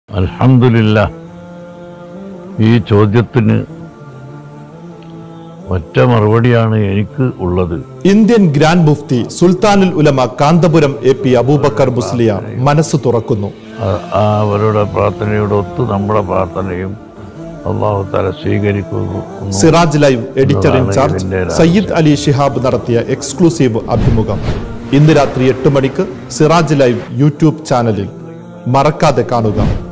അൽഹംദുലില്ലാഹ്. ഈ ചോദ്യത്തിന് ഒറ്റ മറുപടിയാണ് എനിക്ക് ഉള്ളത്. ഇന്ത്യൻ ഗ്രാൻഡ് മുഫ്തി സുൽത്താനുൽ ഉലമ കാന്തപുരം AP അബൂബക്കർ മുസ്ലിയാർ മനസ്സ് തുറക്കുന്നു. അവരുടെ പ്രാർത്ഥനയോട് ഒത്ത് നമ്മുടെ പ്രാർത്ഥനയും അല്ലാഹു തആല സ്വീകരിക്കുന്നു. Siraj live editor incharge Sayyid Ali Shihab നടത്തിയ എക്സ്ക്ലൂസീവ് അഭിമുഖം ഇന്ന് രാത്രി 8 മണിക്ക് സിറാജ് ലൈവ് യൂട്യൂബ് ചാനലിൽ മറക്കാതെ കാണുക.